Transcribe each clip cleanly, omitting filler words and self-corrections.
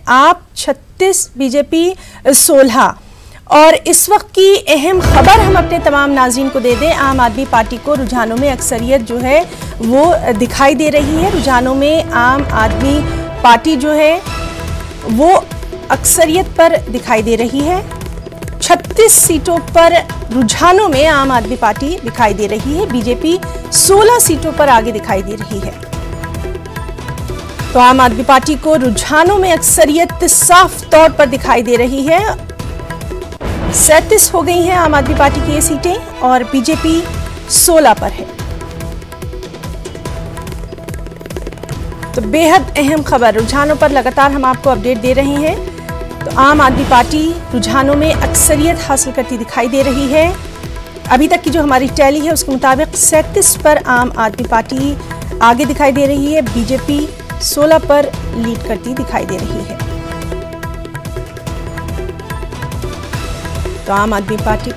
आप 36, बीजेपी 16। और इस वक्त की अहम खबर हम अपने तमाम नाज़रीन को दे दें। आम आदमी पार्टी को रुझानों में अक्सरियत जो है वो दिखाई दे रही है। रुझानों में आम आदमी पार्टी जो है वो अक्सरियत पर दिखाई दे रही है। 36 सीटों पर रुझानों में आम आदमी पार्टी दिखाई दे रही है। बीजेपी 16 सीटों पर आगे दिखाई दे रही है। तो आम आदमी पार्टी को रुझानों में अक्सरियत साफ तौर पर दिखाई दे रही है। 37 हो गई हैं आम आदमी पार्टी की ये सीटें और बीजेपी 16 पर है। तो बेहद अहम खबर, रुझानों पर लगातार हम आपको अपडेट दे रहे हैं। तो आम आदमी पार्टी रुझानों में अक्सरियत हासिल करती दिखाई दे रही है। अभी तक की जो हमारी टैली है उसके मुताबिक 37 पर आम आदमी पार्टी आगे दिखाई दे रही है। बीजेपी 16 पर लीड करती दिखाई दे रही है। तो आम आदमी पार्टी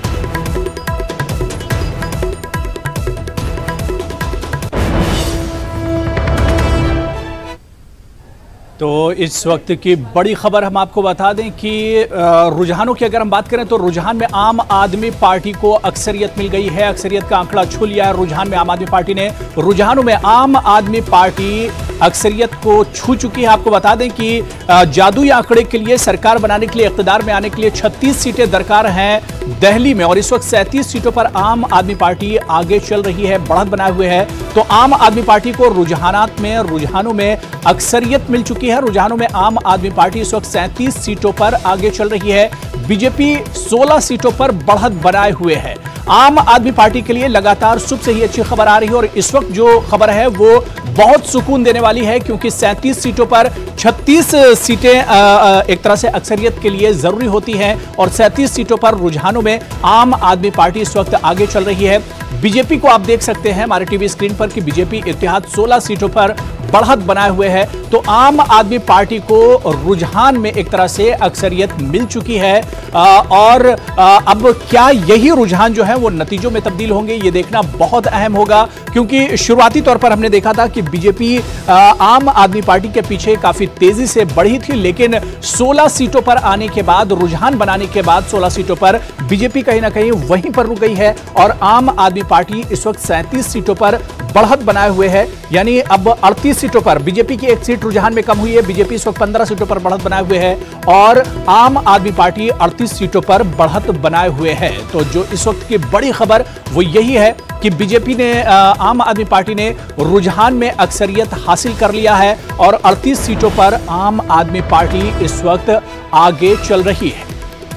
तो इस वक्त की बड़ी खबर हम आपको बता दें कि रुझानों की अगर हम बात करें तो रुझान में आम आदमी पार्टी को अक्सरियत मिल गई है। अक्सरियत का आंकड़ा छू लिया है रुझान में आम आदमी पार्टी ने। रुझानों में आम आदमी पार्टी अक्सरियत को छू चुकी है। आपको बता दें कि जादुई आंकड़े के लिए, सरकार बनाने के लिए, इख्तिदार में आने के लिए 36 सीटें दरकार हैं दिल्ली में और इस वक्त 37 सीटों पर आम आदमी पार्टी आगे चल रही है, बढ़त बनाए हुए है। तो आम आदमी पार्टी को रुझानों में अक्सरियत मिल चुकी है। रुझानों में आम आदमी पार्टी इस वक्त 37 सीटों पर आगे चल रही है। बीजेपी 16 सीटों पर बढ़त बनाए हुए है। आम आदमी पार्टी के लिए लगातार सुबह से ही अच्छी खबर आ रही है और इस वक्त जो खबर है वो बहुत सुकून देने वाली है क्योंकि 37 सीटों पर 36 सीटें एक तरह से अक्सरियत के लिए जरूरी होती हैं और 37 सीटों पर रुझानों में आम आदमी पार्टी इस वक्त आगे चल रही है। बीजेपी को आप देख सकते हैं हमारे टीवी स्क्रीन पर कि बीजेपी इत्तेहाद 16 सीटों पर बढ़त बनाए हुए है। तो आम आदमी पार्टी को रुझान में एक तरह से अक्सरियत मिल चुकी है और अब क्या यही रुझान जो है वो नतीजों में तब्दील होंगे, ये देखना बहुत अहम होगा क्योंकि शुरुआती तौर पर हमने देखा था कि बीजेपी आम आदमी पार्टी के पीछे काफी तेजी से बढ़ी थी, लेकिन 16 सीटों पर आने के बाद, रुझान बनाने के बाद 16 सीटों पर बीजेपी कहीं ना कहीं वहीं पर रुक गई है और आम आदमी पार्टी इस वक्त 37 सीटों पर बढ़त बनाए हुए है। यानी अब 38 सीटों पर बीजेपी की एक सीट रुझान में कम हुई है। बीजेपी इस वक्त 15 सीटों पर बढ़त बनाए हुए है और आम आदमी पार्टी 38 सीटों पर बढ़त बनाए हुए है। तो जो इस वक्त की बड़ी खबर वो यही है कि बीजेपी ने, आम आदमी पार्टी ने रुझान में अक्सरियत हासिल कर लिया है और 38 सीटों पर आम आदमी पार्टी इस वक्त आगे चल रही है।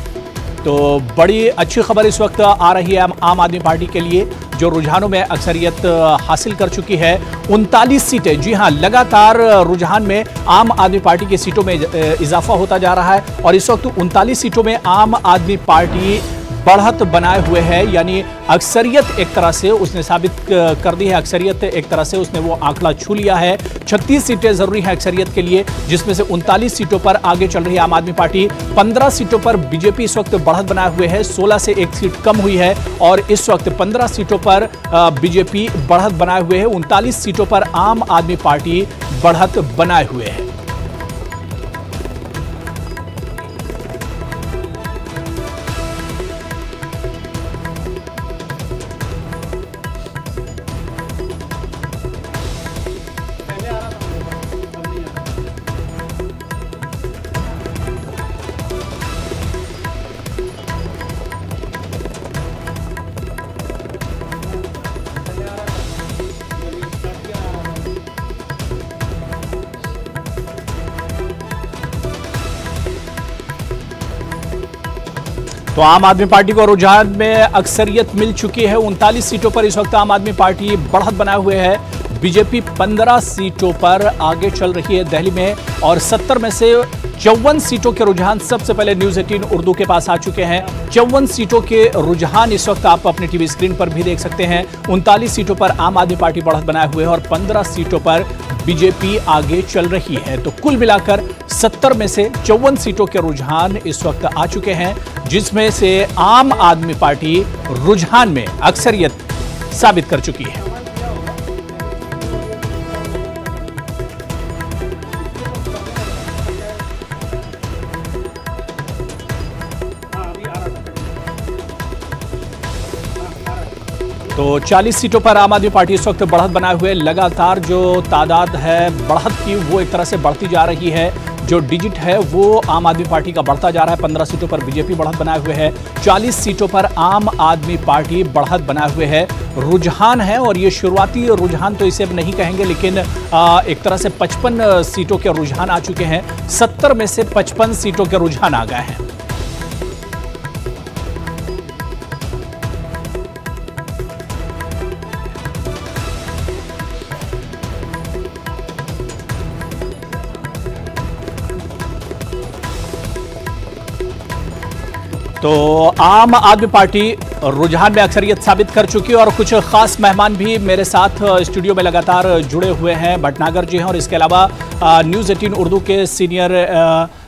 तो बड़ी अच्छी खबर इस वक्त आ रही है आम आदमी पार्टी के लिए जो रुझानों में अक्सरियत हासिल कर चुकी है। 39 सीटें, जी हां, लगातार रुझान में आम आदमी पार्टी की सीटों में इजाफा होता जा रहा है और इस वक्त 39 सीटों में आम आदमी पार्टी बढ़त बनाए हुए है। यानी अक्सरियत एक तरह से उसने साबित कर दी है, अक्सरियत एक तरह से उसने वो आंकड़ा छू लिया है। 36 सीटें जरूरी हैं अक्सरियत के लिए जिसमें से 39 सीटों पर आगे चल रही है आम आदमी पार्टी। 15 सीटों पर बीजेपी इस वक्त बढ़त बनाए हुए है, 16 से एक सीट कम हुई है और इस वक्त 15 सीटों पर बीजेपी बढ़त बनाए हुए है। 39 सीटों पर आम आदमी पार्टी बढ़त बनाए हुए है। तो आम आदमी पार्टी को रुझान में अक्सरियत मिल चुकी है। 39 सीटों पर इस वक्त आम आदमी पार्टी बढ़त बनाए हुए है। बीजेपी 15 सीटों पर आगे चल रही है दिल्ली में और 70 में से 54 सीटों के रुझान सबसे पहले न्यूज़ 18 उर्दू के पास आ चुके हैं। 54 सीटों के रुझान इस वक्त आप अपने टीवी स्क्रीन पर भी देख सकते हैं। 39 सीटों पर आम आदमी पार्टी बढ़त बनाए हुए है और 15 सीटों पर बीजेपी आगे चल रही है। तो कुल मिलाकर 70 में से 54 सीटों के रुझान इस वक्त आ चुके हैं जिसमें से आम आदमी पार्टी रुझान में अक्सरियत साबित कर चुकी है। तो 40 सीटों पर आम आदमी पार्टी इस वक्त बढ़त बनाए हुए, लगातार जो तादाद है बढ़त की वो एक तरह से बढ़ती जा रही है। जो डिजिट है वो आम आदमी पार्टी का बढ़ता जा रहा है। 15 सीटों पर बीजेपी बढ़त बनाए हुए है, 40 सीटों पर आम आदमी पार्टी बढ़त बनाए हुए है। रुझान है और ये शुरुआती रुझान तो इसे अब नहीं कहेंगे, लेकिन एक तरह से 55 सीटों के रुझान आ चुके हैं। 70 में से 55 सीटों के रुझान आ गए हैं। तो आम आदमी पार्टी रुझान में अक्सरियत साबित कर चुकी है और कुछ खास मेहमान भी मेरे साथ स्टूडियो में लगातार जुड़े हुए हैं। भटनागर जी हैं और इसके अलावा न्यूज़ 18 उर्दू के सीनियर